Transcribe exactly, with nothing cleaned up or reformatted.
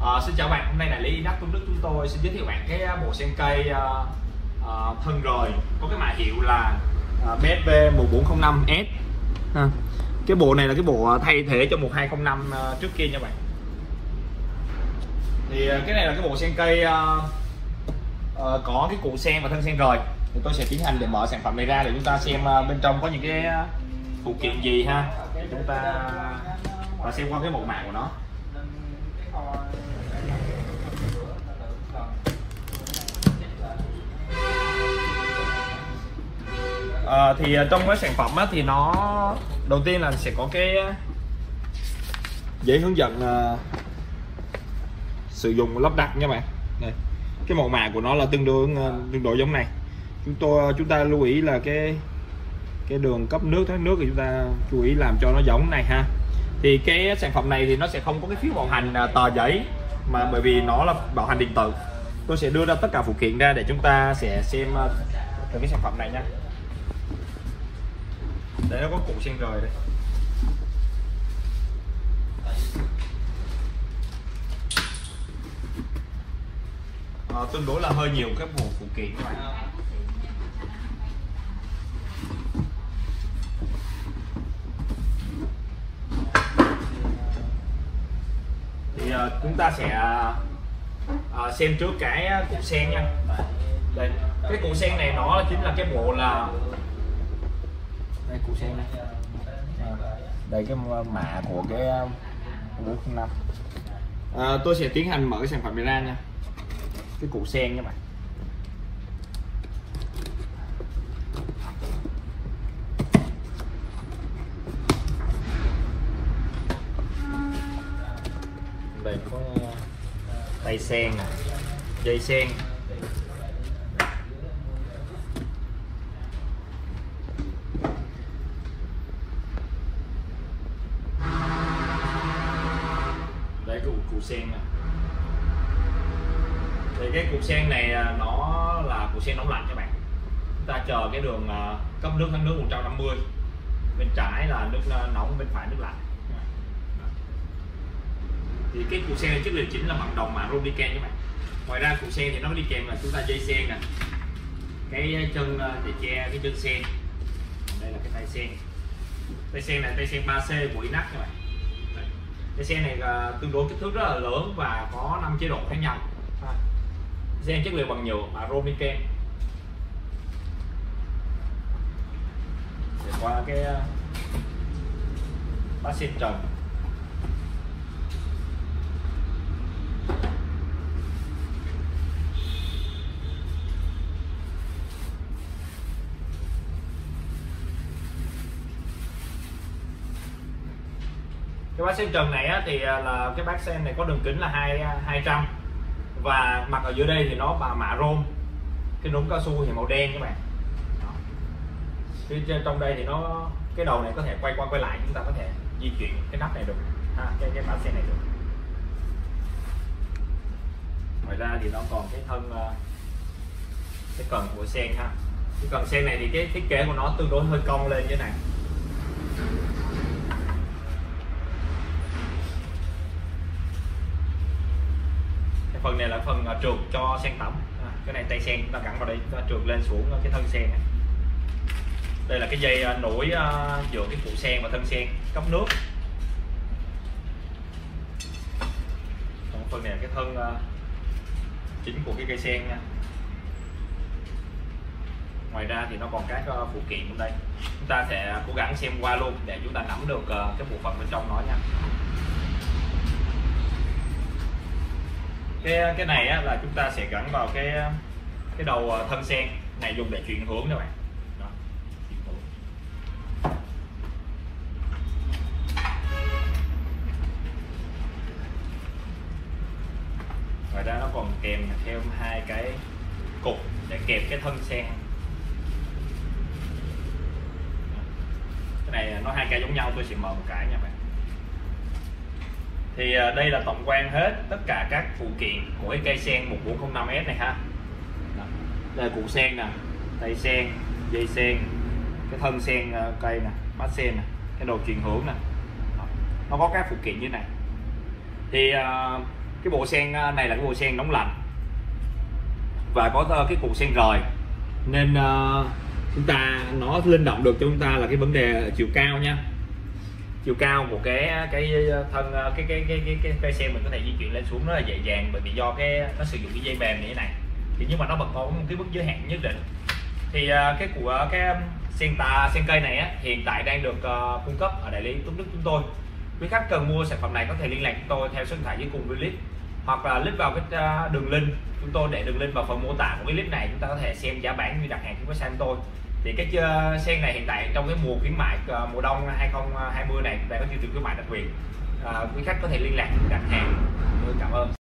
À, xin chào bạn, hôm nay là Lý Inox Tuấn Đức chúng tôi xin giới thiệu bạn cái bộ sen cây uh, uh, thân rời có cái mã hiệu là uh, bê ét vê một bốn không năm S. Ha. Cái bộ này là cái bộ thay thế cho một hai không năm uh, trước kia nha bạn. Thì uh, cái này là cái bộ sen cây uh, uh, có cái cụ sen và thân sen rời. Thì tôi sẽ tiến hành để mở sản phẩm này ra để chúng ta xem uh, bên trong có những cái uh, phụ kiện gì ha. Để chúng ta và xem qua cái mẫu mã của nó. À, thì trong cái sản phẩm á, thì nó đầu tiên là sẽ có cái giấy hướng dẫn uh, sử dụng lắp đặt nha bạn. Đây. Cái mẫu mã của nó là tương đối uh, tương đối giống này. Chúng tôi chúng ta lưu ý là cái cái đường cấp nước thoát nước thì chúng ta chú ý làm cho nó giống này ha. Thì cái sản phẩm này thì nó sẽ không có cái phiếu bảo hành uh, tờ giấy, mà bởi vì nó là bảo hành điện tử. Tôi sẽ đưa ra tất cả phụ kiện ra để chúng ta sẽ xem uh, cái sản phẩm này nha. Để nó có cụ sen rời đây. À, tương đối là hơi nhiều các bộ phụ kiện các bạn. Thì à, chúng ta sẽ à, xem trước cái cụ sen nha. Đây, cái cụ sen này nó chính là cái bộ là đây, cụ sen này. À, đây cái mã của cái bốn không năm. À, tôi sẽ tiến hành mở cái sản phẩm này ra nha. Cái cụ sen nha bạn. Đây có tay sen nè, dây sen. Đây cái cụ sen nè. Thì cái cục sen này nó là cục sen nóng lạnh các bạn. Chúng ta chờ cái đường cấp nước thoát nước một trăm năm mươi. Bên trái là nước nóng, bên phải nước lạnh. Thì cái cục sen này chất liệu chính là bằng đồng mạ rôm đi kèm các bạn. Ngoài ra cục sen thì nó đi kèm là chúng ta dây sen nè, cái chân để che cái chân sen. Đây là cái tay sen. Tay sen này tay sen ba C của Inox các bạn. Cái sen này tương đối kích thước rất là lớn và có năm chế độ khác nhau. Sen chất liệu bằng nhựa mà rôm đi kèm. Để qua cái bát sen trần. Cái bát sen trần này á, thì là cái bát sen này có đường kính là hai hai trăm. Và mặt ở dưới đây thì nó bà mạ rôm, cái núm cao su thì màu đen các bạn. Phía trên trong đây thì nó cái đầu này có thể quay qua quay lại, chúng ta có thể di chuyển cái nắp này được, à, cái cái bát sen này được. Ngoài ra thì nó còn cái thân cái cần của sen ha. Cái cần sen này thì cái thiết kế của nó tương đối hơi cong lên như thế này. Phần này là phần uh, trượt cho sen tẩm. À, cái này tay sen chúng ta gắn vào đây, chúng ta trượt lên xuống cái thân sen này. Đây là cái dây uh, nối uh, giữa cái cụ sen và thân sen cấp nước. Còn phần này là cái thân uh, chính của cái cây sen nha. Ngoài ra thì nó còn các uh, phụ kiện trong đây. Chúng ta sẽ cố gắng xem qua luôn để chúng ta nắm được uh, cái bộ phận bên trong nó nha. cái cái này á, là chúng ta sẽ gắn vào cái cái đầu thân sen này, dùng để chuyển hướng các bạn. Đó. Ngoài ra nó còn kèm theo hai cái cục để kẹp cái thân sen. Cái này nó hai cái giống nhau, tôi sẽ mở một cái nha bạn. Thì đây là tổng quan hết tất cả các phụ kiện của cái cây sen một bốn không năm S này ha. Đó. Đây là cụ sen nè, tay sen, dây sen, cái thân sen cây nè, bát sen nè, cái đầu chuyển hướng nè. Đó. Nó có các phụ kiện như này. Thì uh, Cái bộ sen này là cái bộ sen nóng lạnh và có cái cục sen rời, nên uh, chúng ta nó linh động được cho chúng ta là cái vấn đề chiều cao nha. Chiều cao của cái cái thân cái cái cái cái cái cây sen mình có thể di chuyển lên xuống rất là dễ dàng, bởi vì do cái nó sử dụng cái dây mềm như thế này. Thì nhưng mà nó vẫn có một cái mức giới hạn nhất định. Thì uh, cái của cái sen tà sen cây này á, hiện tại đang được uh, cung cấp ở đại lý Tuấn Đức chúng tôi. Quý khách cần mua sản phẩm này có thể liên lạc chúng tôi theo số điện thoại dưới cùng với clip, hoặc là click vào cái đường link, chúng tôi để đường link vào phần mô tả của cái clip này, chúng ta có thể xem giá bán như đặt hàng trên website của tôi. Thì cái sen này hiện tại trong cái mùa khuyến mại mùa đông hai không hai không này chúng ta có chương trình khuyến mại đặc biệt, à, quý khách có thể liên lạc đặt hàng. Tôi cảm ơn.